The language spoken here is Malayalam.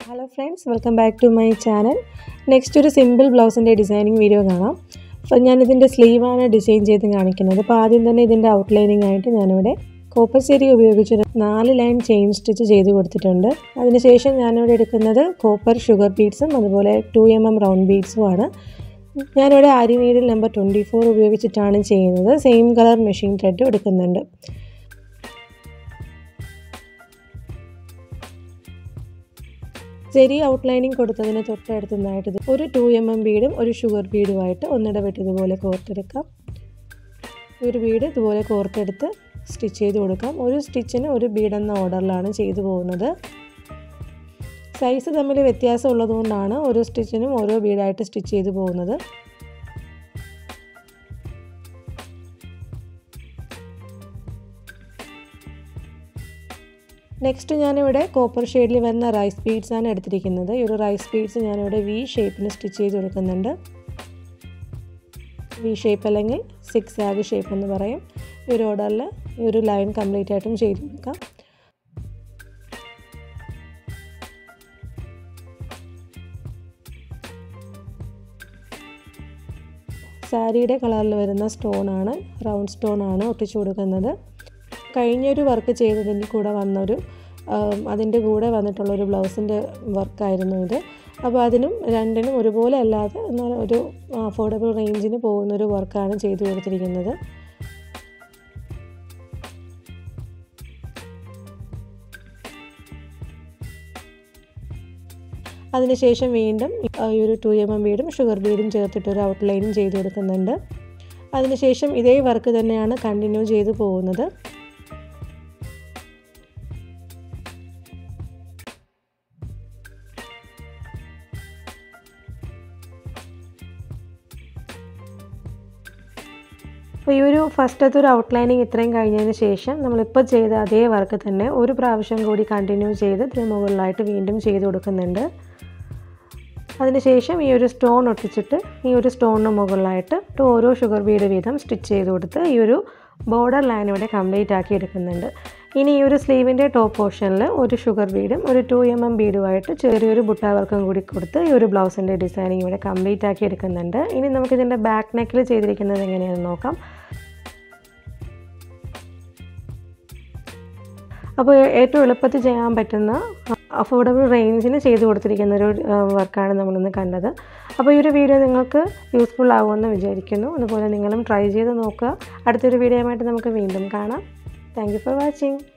Hello friends, welcome back to my channel. Next ഒരു സിമ്പിൾ ബ്ലൗസിന്റെ ഡിസൈനിങ് വീഡിയോ കാണാം. അപ്പോൾ ഞാൻ ഇതിന്റെ സ്ലീവ് ആണ് ഡിസൈൻ ചെയ്ത് കാണിക്കുന്നത്. അപ്പോൾ ആദ്യം തന്നെ ഇതിന്റെ ഔട്ട്ലൈനിങ് ആയിട്ട് ഞാൻ ഇവിടെ കോപ്പർ സീരി ഉപയോഗിച്ച് 4 ലൈൻ ചെയിൻ സ്റ്റിച്ച് ചെയ്തു കൊടുത്തിട്ടുണ്ട്. അതിനുശേഷം ഞാൻ ഇവിടെ എടുക്കുന്നത് കോപ്പർ ഷുഗർ ബീഡ്സും അതുപോലെ 2 mm റൗണ്ട് ബീഡ്സും ആണ്. ഞാൻ ഇവിടെ ആരി നീഡിൽ നമ്പർ 24 ഉപയോഗിച്ചിട്ടാണ് ചെയ്യുന്നത്. സെയിം കളർ മെഷീൻ ത്രെഡ് എടുക്കുന്നുണ്ട്. ചെറിയ ഔട്ട്ലൈനിങ് കൊടുത്തതിന് തൊട്ടടുത്തുനിന്നായിട്ട് ഒരു 2 mm ബീഡും ഒരു ഷുഗർ ബീഡുമായിട്ട് ഒന്നിടവിട്ട് ഇതുപോലെ കോർത്തെടുക്കാം. ഒരു ബീഡ് ഇതുപോലെ കോർത്തെടുത്ത് സ്റ്റിച്ച് ചെയ്ത് കൊടുക്കാം. ഒരു സ്റ്റിച്ചിന് ഒരു ബീഡ് എന്ന ഓർഡറിലാണ് ചെയ്തു പോകുന്നത്. സൈസ് തമ്മിൽ വ്യത്യാസം ഉള്ളതുകൊണ്ടാണ് ഓരോ സ്റ്റിച്ചിനും ഓരോ ബീഡായിട്ട് സ്റ്റിച്ച് ചെയ്ത് പോകുന്നത്. നെക്സ്റ്റ് ഞാനിവിടെ കോപ്പർ ഷെയ്ഡിൽ വരുന്ന റൈസ് ബീഡ്സ് ആണ് എടുത്തിരിക്കുന്നത്. ഈ ഒരു റൈസ് ബീഡ്സ് ഞാനിവിടെ വി ഷേപ്പിന് സ്റ്റിച്ച് ചെയ്ത് കൊടുക്കുന്നുണ്ട്. വി ഷേപ്പ് അല്ലെങ്കിൽ സിക്സാഗ് ഷേപ്പ് എന്ന് പറയും. ഈ ഒരു ഓർഡറിൽ ഈ ഒരു ലൈൻ കംപ്ലീറ്റ് ആയിട്ടും ചെയ്ത് കൊടുക്കാം. സാരിയുടെ കളറിൽ വരുന്ന സ്റ്റോണാണ്, റൗണ്ട് സ്റ്റോണാണ് ഒട്ടിച്ചു കൊടുക്കുന്നത്. കഴിഞ്ഞൊരു വർക്ക് ചെയ്തതിൻ്റെ കൂടെ വന്നൊരു അതിൻ്റെ കൂടെ വന്നിട്ടുള്ളൊരു ബ്ലൗസിൻ്റെ വർക്കായിരുന്നു ഇത്. അപ്പോൾ അതിനും രണ്ടിനും ഒരുപോലെ അല്ലാതെ എന്നാൽ ഒരു അഫോർഡബിൾ റേഞ്ചിന് പോകുന്നൊരു വർക്കാണ് ചെയ്തു കൊടുത്തിരിക്കുന്നത്. അതിനുശേഷം വീണ്ടും ഈ ഒരു 2 mm ബീഡും ഷുഗർ ബീഡും ചേർത്തിട്ടൊരു ഔട്ട്ലൈനും ചെയ്ത് കൊടുക്കുന്നുണ്ട്. അതിനുശേഷം ഇതേ വർക്ക് തന്നെയാണ് കണ്ടിന്യൂ ചെയ്ത് പോകുന്നത്. അപ്പോൾ ഈ ഒരു ഫസ്റ്റത്തെ ഒരു ഔട്ട്ലൈനിങ് ഇത്രയും കഴിഞ്ഞതിന് ശേഷം നമ്മളിപ്പോൾ ചെയ്ത അതേ വർക്ക് തന്നെ ഒരു പ്രാവശ്യം കൂടി കണ്ടിന്യൂ ചെയ്ത് ഇതിന് മുകളിലായിട്ട് വീണ്ടും ചെയ്ത് കൊടുക്കുന്നുണ്ട്. അതിനുശേഷം ഈ ഒരു സ്റ്റോൺ ഒട്ടിച്ചിട്ട് ഈ ഒരു സ്റ്റോണിന് മുകളിലായിട്ട് ഓരോ ഷുഗർ ബീഡ് വീതം സ്റ്റിച്ച് ചെയ്ത് കൊടുത്ത് ഈ ഒരു ബോർഡർ ലൈൻ ഇവിടെ കംപ്ലീറ്റ് ആക്കി എടുക്കുന്നുണ്ട്. ഇനി ഈ ഒരു സ്ലീവിൻ്റെ ടോപ്പ് പോർഷനിൽ ഒരു ഷുഗർ ബീഡും ഒരു 2 mm ബീഡുമായിട്ട് ചെറിയൊരു ബുട്ട വർക്കും കൂടി കൊടുത്ത് ഈ ഒരു ബ്ലൗസിൻ്റെ ഡിസൈനിങ് ഇവിടെ കംപ്ലീറ്റ് ആക്കി എടുക്കുന്നുണ്ട്. ഇനി നമുക്കിതിൻ്റെ ബാക്ക് നെക്കിൽ ചെയ്തിരിക്കുന്നത് എങ്ങനെയാണെന്ന് നോക്കാം. അപ്പോൾ ഏറ്റവും എളുപ്പത്തിൽ ചെയ്യാൻ പറ്റുന്ന അഫോർഡബിൾ റേഞ്ചിന് ചെയ്ത് കൊടുത്തിരിക്കുന്ന ഒരു വർക്കാണ് നമ്മളിന്ന് കണ്ടത്. അപ്പോൾ ഈ ഒരു വീഡിയോ നിങ്ങൾക്ക് യൂസ്ഫുൾ ആകുമെന്ന് വിചാരിക്കുന്നു. അതുപോലെ നിങ്ങളും ട്രൈ ചെയ്ത് നോക്കുക. അടുത്തൊരു വീഡിയോയുമായിട്ട് നമുക്ക് വീണ്ടും കാണാം. Thank you for watching.